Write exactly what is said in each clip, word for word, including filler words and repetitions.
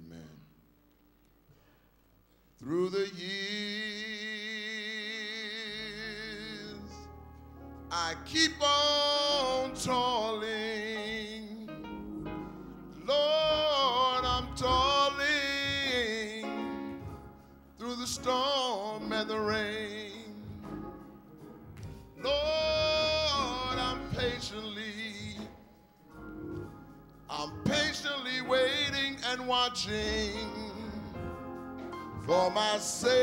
Amen. Through the years, I keep on toiling. Lord, I'm toiling through the storm and the rain. Lord, I'm patiently, I'm patiently waiting and watching for my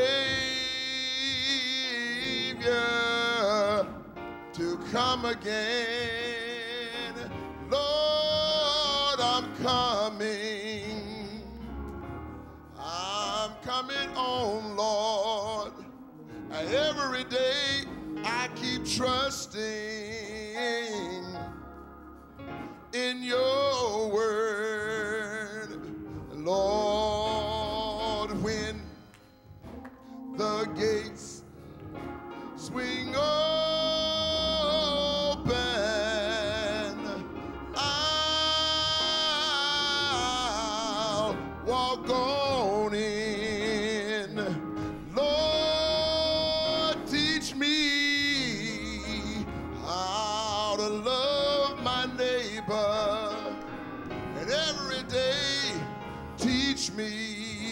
Savior to come again. Lord, I'm coming. I'm coming on, Lord. Every day I keep trusting in your word. Lord, when the gates swing open, I'll walk on in. Lord, teach me how to love my neighbor, and every day teach me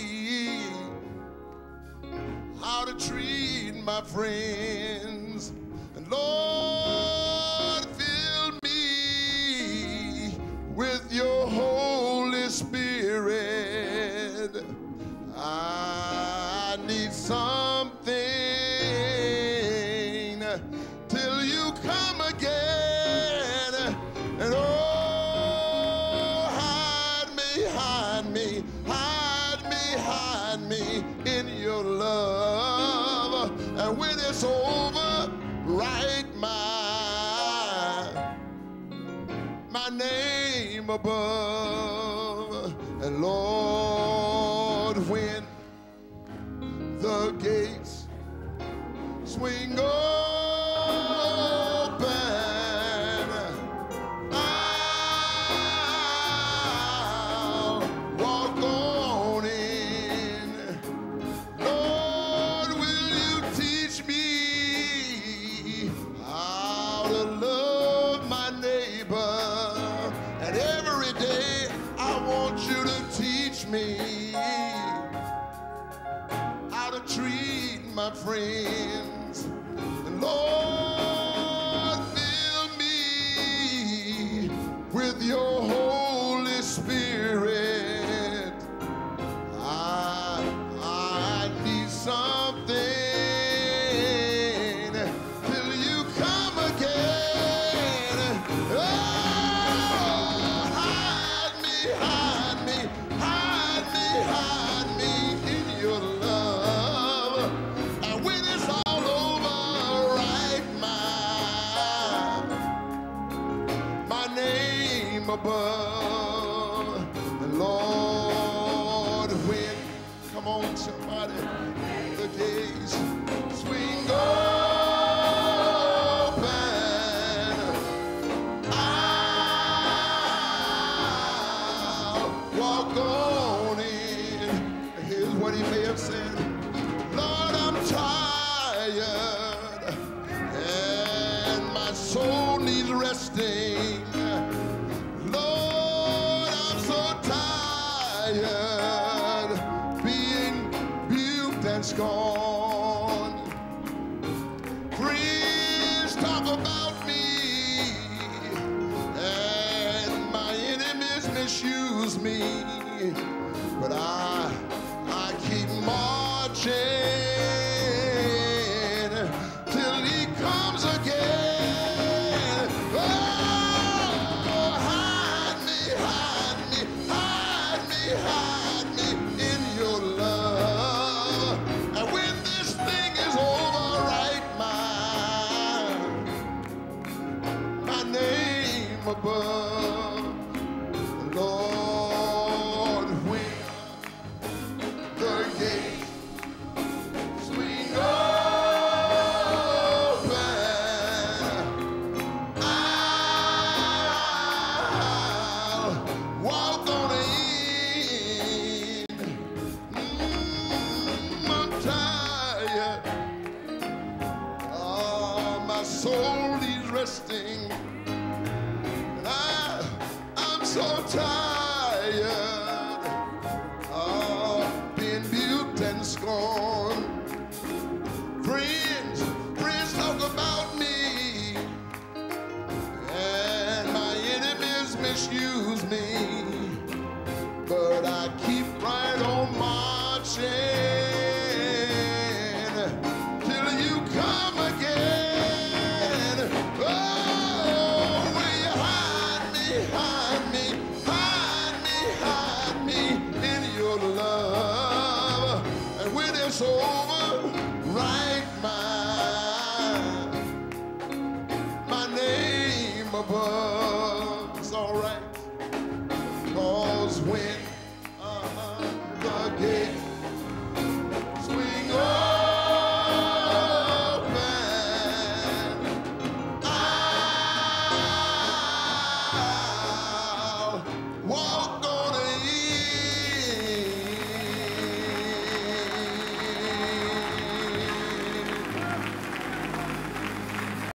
how to treat my friends. And Lord, fill me with your Holy Spirit. I need something till you come again. And oh, hide me, hide me, hide me, hide me in your love. And when it's over, write my, my name above. And Lord, when the gates swing open, I'll walk on in. Lord, will you teach me how to love my neighbor? And every day I want you to teach me how to treat my friends. And Lord, fill me with your Holy Spirit. I, I need something till you come again. Oh, hide me, hide me, hide me, hide me in your love. And when it's all over, write my, my name above. And Lord, when, come on somebody, the days swing open, I'll walk on in. Here's what he may have said. Lord, I'm tired and my soul needs resting. Lord, I'm so tired being buked and scorned. Friends talk about me and my enemies misuse me, but I, I keep marching till he comes again. Oh, hide me, hide me, hide me, hide me in your love. And when this thing is over, write my, my name above. Lord, when the gates swing open, I'll walk on in. resting. And I, I'm so tired of being built and scorned. Friends, friends talk about me, and my enemies misuse me, but I keep right on marching till you come again. Oh, will you hide me, hide me, hide me, hide me in your love, and when it's over, write my, my name above.